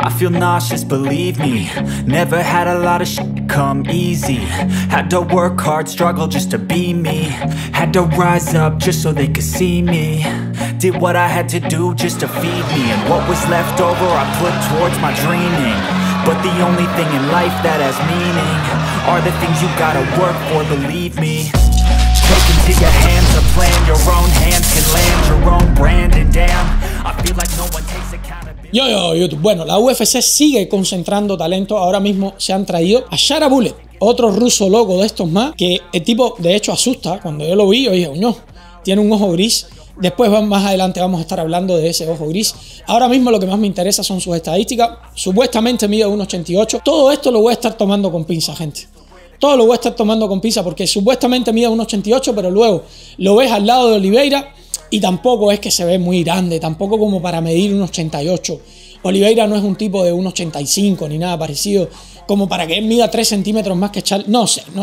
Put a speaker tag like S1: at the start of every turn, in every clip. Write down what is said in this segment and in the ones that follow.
S1: I feel nauseous, believe me. Never had a lot of shit come easy. Had to work hard, struggle just to be me. Had to rise up just so they could see me. Did what I had to do just to feed me. And what was left over I put towards my dreaming. But the only thing in life that has meaning are the things you gotta work for, believe me. Take into your hands a plan. Your own hands can land your own brand. And damn, I feel like no one takes accountability.
S2: Yo, YouTube. Bueno, la UFC sigue concentrando talento. Ahora mismo se han traído a Sharabullet, otro ruso loco de estos más, que el tipo de hecho asusta. Cuando yo lo vi, yo dije, no, tiene un ojo gris. Después más adelante vamos a estar hablando de ese ojo gris. Ahora mismo lo que más me interesa son sus estadísticas. Supuestamente mide 1,88. Todo esto lo voy a estar tomando con pinza, gente. Todo lo voy a estar tomando con pinza porque supuestamente mide 1,88, pero luego lo ves al lado de Oliveira y tampoco es que se ve muy grande, tampoco como para medir 1,88. Oliveira no es un tipo de 1,85 ni nada parecido, como para que él mida 3 centímetros más que Charles. No sé.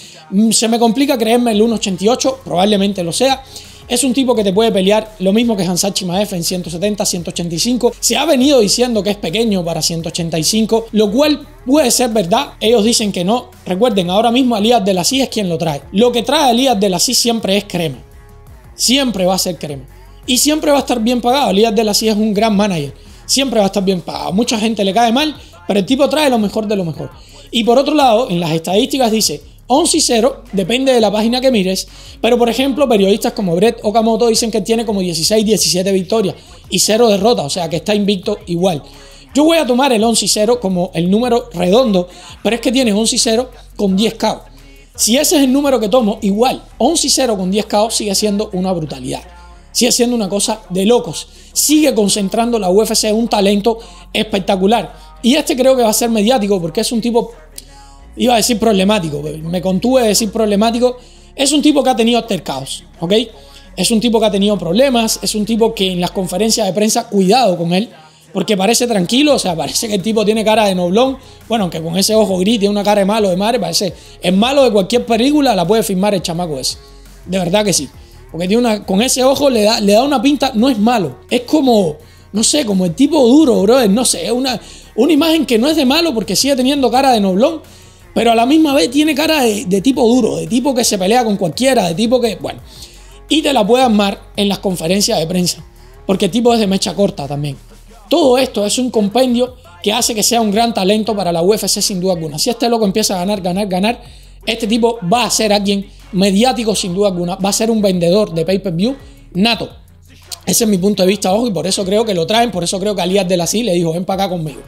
S2: Se me complica creerme el 1,88, probablemente lo sea. Es un tipo que te puede pelear lo mismo que Khamzat Chimaev en 170, 185. Se ha venido diciendo que es pequeño para 185, lo cual puede ser verdad. Ellos dicen que no. Recuerden, ahora mismo Elías Abdelaziz es quien lo trae. Lo que trae Elías Abdelaziz siempre es crema. Siempre va a ser crema. Y siempre va a estar bien pagado. Elías Abdelaziz es un gran manager. Siempre va a estar bien pagado. Mucha gente le cae mal, pero el tipo trae lo mejor de lo mejor. Y por otro lado, en las estadísticas dice 11-0, depende de la página que mires, pero por ejemplo periodistas como Brett Okamoto dicen que tiene como 16-17 victorias y 0 derrotas, o sea que está invicto igual. Yo voy a tomar el 11-0 como el número redondo, pero es que tiene 11-0 con 10 KO. Si ese es el número que tomo, igual 11-0 con 10 KO sigue siendo una brutalidad, sigue siendo una cosa de locos, sigue concentrando la UFC un talento espectacular. Y este creo que va a ser mediático porque es un tipo... Iba a decir problemático, me contuve de decir problemático. Es un tipo que ha tenido altercados, ¿ok? Es un tipo que ha tenido problemas, es un tipo que en las conferencias de prensa, cuidado con él, porque parece tranquilo, o sea, parece que el tipo tiene cara de noblón. Bueno, aunque con ese ojo gris tiene una cara de malo de madre, parece el malo de cualquier película, la puede firmar el chamaco ese. De verdad que sí. Porque tiene con ese ojo le da una pinta, no es malo, es como, no sé, como el tipo duro, brother, no sé, es una imagen que no es de malo porque sigue teniendo cara de noblón, pero a la misma vez tiene cara de tipo duro, de tipo que se pelea con cualquiera, de tipo que, bueno, y te la puede armar en las conferencias de prensa, porque el tipo es de mecha corta también. Todo esto es un compendio que hace que sea un gran talento para la UFC sin duda alguna. Si este loco empieza a ganar, este tipo va a ser alguien mediático sin duda alguna, va a ser un vendedor de pay-per-view nato. Ese es mi punto de vista, ojo, y por eso creo que lo traen, por eso creo que Elías Abdelaziz le dijo, ven para acá conmigo.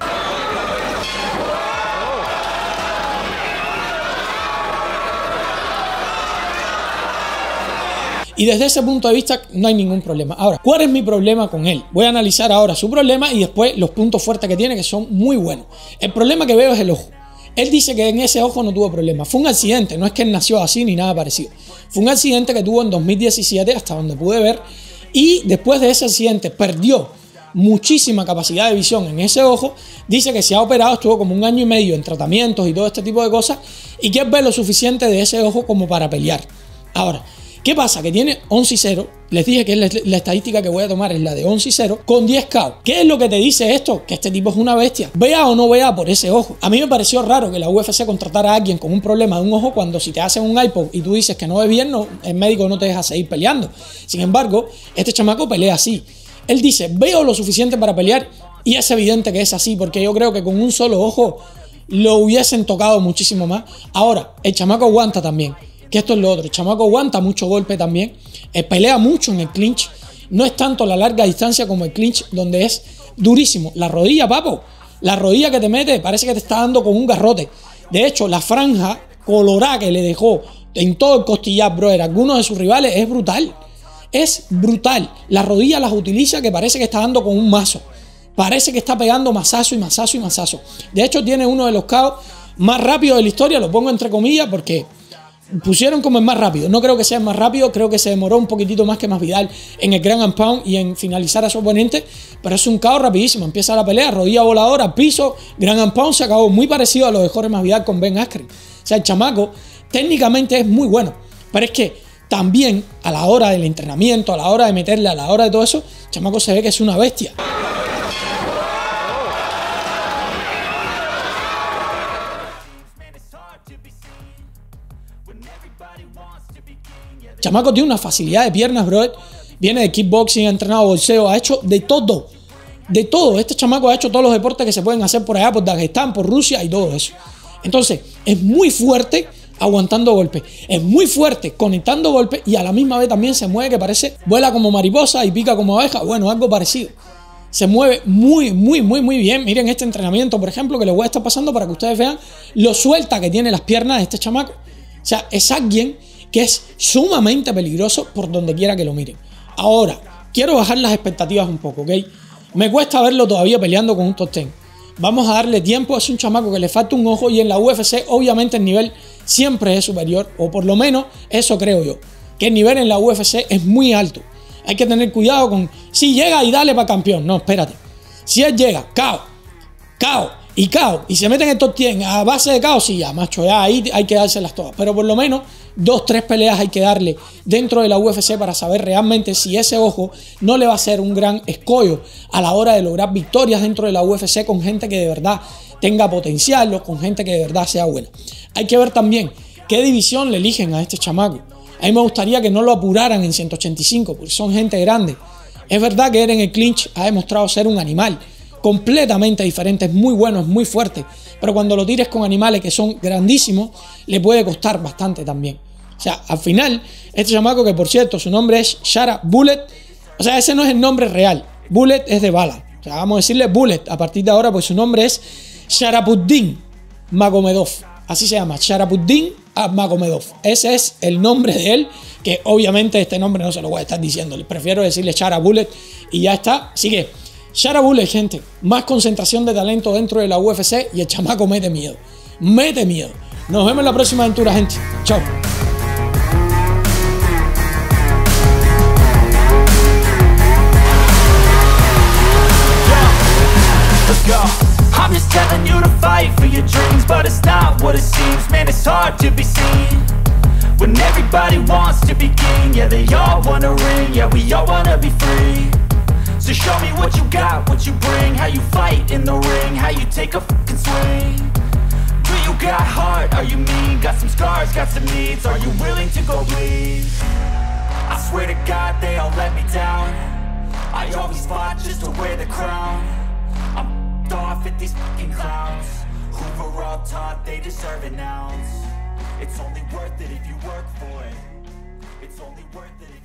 S2: Y desde ese punto de vista no hay ningún problema. Ahora, ¿cuál es mi problema con él? Voy a analizar ahora su problema y después los puntos fuertes que tiene, que son muy buenos. El problema que veo es el ojo. Él dice que en ese ojo no tuvo problema. Fue un accidente, no es que él nació así ni nada parecido. Fue un accidente que tuvo en 2017, hasta donde pude ver. Y después de ese accidente perdió muchísima capacidad de visión en ese ojo. Dice que se ha operado, estuvo como 1 año y medio en tratamientos y todo este tipo de cosas. Y que él ve lo suficiente de ese ojo como para pelear. Ahora, ¿qué pasa? Que tiene 11-0. Les dije que la estadística que voy a tomar es la de 11-0 con 10 KO. ¿Qué es lo que te dice esto? Que este tipo es una bestia. Vea o no vea por ese ojo. A mí me pareció raro que la UFC contratara a alguien con un problema de un ojo cuando si te hacen un iPod y tú dices que no ves bien, no, el médico no te deja seguir peleando. Sin embargo, este chamaco pelea así. Él dice, veo lo suficiente para pelear y es evidente que es así porque yo creo que con un solo ojo lo hubiesen tocado muchísimo más. Ahora, el chamaco aguanta también. Que esto es lo otro, el chamaco aguanta mucho golpe también, pelea mucho en el clinch, no es tanto la larga distancia como el clinch donde es durísimo. La rodilla, papo, la rodilla que te mete parece que te está dando con un garrote. De hecho, la franja colorada que le dejó en todo el costillar, brother, a algunos de sus rivales es brutal. Es brutal. Las rodillas las utiliza que parece que está dando con un mazo. Parece que está pegando mazazo y mazazo y mazazo. De hecho, tiene uno de los KO más rápidos de la historia, lo pongo entre comillas porque pusieron como el más rápido. No creo que sea el más rápido, creo que se demoró un poquitito más que Masvidal en el Ground and Pound y en finalizar a su oponente, pero es un KO rapidísimo. Empieza la pelea, rodilla voladora, piso, Ground and Pound, se acabó. Muy parecido a lo de Jorge Masvidal con Ben Askren. O sea, el chamaco técnicamente es muy bueno, pero es que también a la hora del entrenamiento, a la hora de meterle, a la hora de todo eso, el chamaco se ve que es una bestia. Chamaco tiene una facilidad de piernas, bro. Viene de kickboxing, ha entrenado boxeo, ha hecho de todo. De todo. Este chamaco ha hecho todos los deportes que se pueden hacer por allá, por Dagestán, por Rusia y todo eso. Entonces, es muy fuerte aguantando golpes. Es muy fuerte conectando golpes y a la misma vez también se mueve que parece, vuela como mariposa y pica como abeja. Bueno, algo parecido. Se mueve muy bien. Miren este entrenamiento, por ejemplo, que les voy a estar pasando para que ustedes vean lo suelta que tiene las piernas de este chamaco. O sea, es alguien que es sumamente peligroso por donde quiera que lo miren. Ahora, quiero bajar las expectativas un poco, ¿ok? Me cuesta verlo todavía peleando con un top 10. Vamos a darle tiempo. Es un chamaco que le falta un ojo y en la UFC obviamente el nivel siempre es superior, o por lo menos eso creo yo, que el nivel en la UFC es muy alto. Hay que tener cuidado con si llega y dale para campeón. No, espérate. Si él llega, KO y se mete en el top 10 a base de KO, sí, ya, macho, ya ahí hay que dárselas todas. Pero por lo menos 2-3 peleas hay que darle dentro de la UFC para saber realmente si ese ojo no le va a ser un gran escollo a la hora de lograr victorias dentro de la UFC con gente que de verdad tenga potencial o con gente que de verdad sea buena. Hay que ver también qué división le eligen a este chamaco. A mí me gustaría que no lo apuraran en 185 porque son gente grande. Es verdad que él en el clinch ha demostrado ser un animal completamente diferente, es muy bueno, es muy fuerte, pero cuando lo tires con animales que son grandísimos, le puede costar bastante también. O sea, al final, este chamaco, que por cierto, su nombre es Shara Bullet, o sea, ese no es el nombre real, Bullet es de bala, o sea, vamos a decirle Bullet a partir de ahora, pues su nombre es Sharapuddin Magomedov, así se llama, Sharapuddin Magomedov, ese es el nombre de él, que obviamente este nombre no se lo voy a estar diciendo, prefiero decirle Shara Bullet y ya está, así que Shara Bullet, gente, más concentración de talento dentro de la UFC y el chamaco mete miedo. Mete miedo. Nos vemos en la próxima aventura, gente. Chao.
S1: I'm just telling you to fight for your dreams, but it's not what it seems. Man, it's hard to be seen when everybody wants to be king. Yeah, they all wanna ring. Yeah, we all wanna be free. So show me what you got, what you bring, how you fight in the ring, how you take a fucking swing. Do you got heart, are you mean, got some scars, got some needs, are you willing to go bleed? I swear to God they all let me down, I always fought just to wear the crown. I'm off at these fucking clowns, who were all taught they deserve an ounce. It's only worth it if you work for it, it's only worth it if